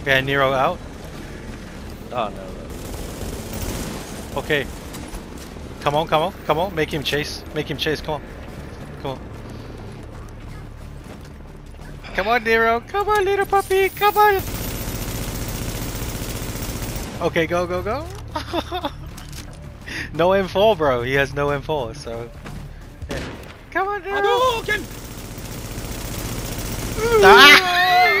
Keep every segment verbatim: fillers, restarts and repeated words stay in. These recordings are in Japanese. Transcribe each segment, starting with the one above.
Okay, Nero out. Oh no. Okay. Come on, come on, come on. Make him chase. Make him chase. Come on. Come on. Come on, Nero. Come on, little puppy. Come on. Okay, go, go, go. No M four, bro. He has no M four, so. Yeah. Come on, Nero. Ah!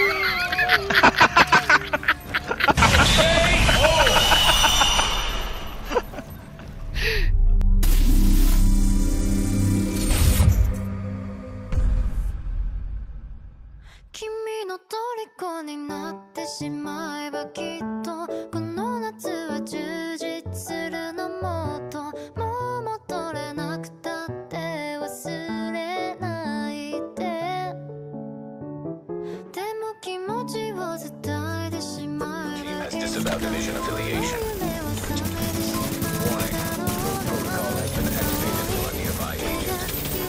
Disavow division affiliation. Warning. Protocol has been activated for a nearby agent.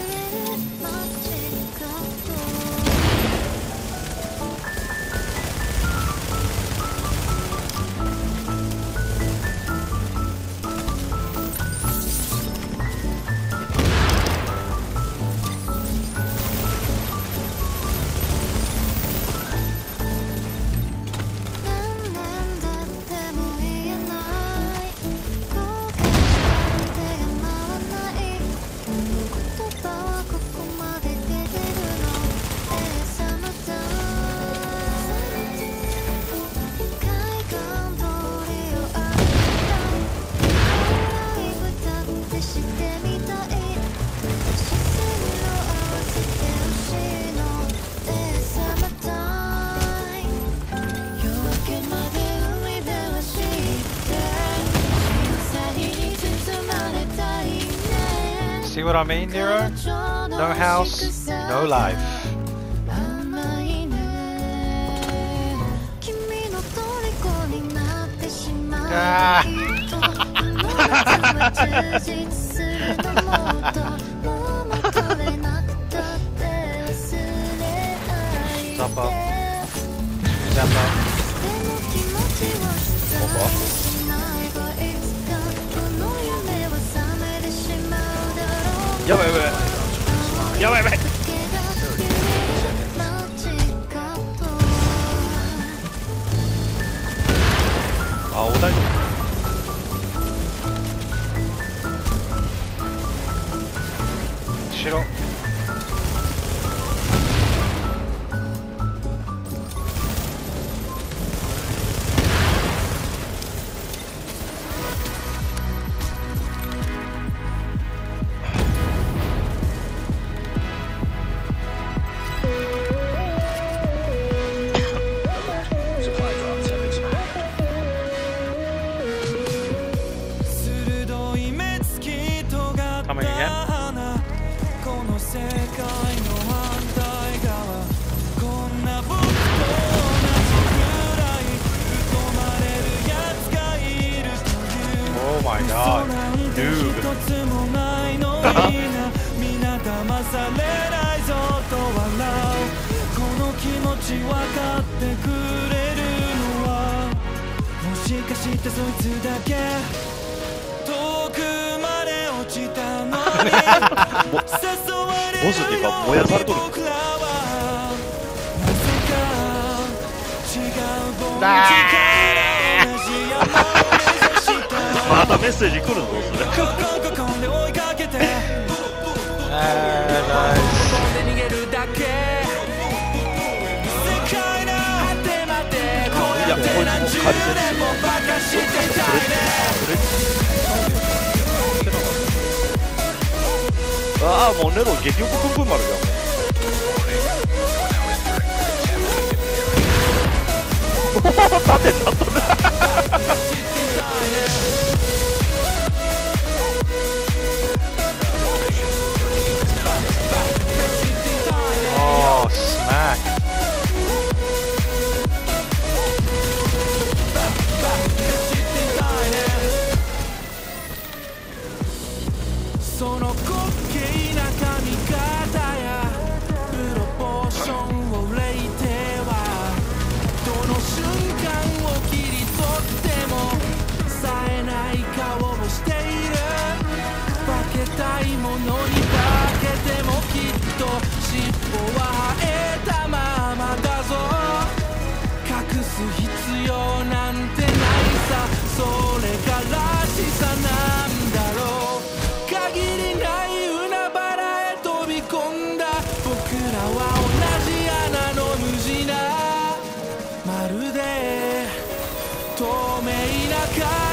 See what I mean, Nero? No house, no life. Ah! Stop up. Step up. Hold up. Yaばいやばいやばいやばい。あ、お大丈夫。 後ろ。Coming again? Oh my god, dude. ボスっていうか燃やされとる。またメッセージ来るぞそれ。いやこいつも仮ですよ。ああもうネロ激横くんくん丸じゃん。縦になったね。 Oh, smack. たいものに化けてもきっと尻尾は生えたままだぞ隠す必要なんてないさそれがらしさなんだろう限りない海原へ飛び込んだ僕らは同じ穴の無地なまるで透明な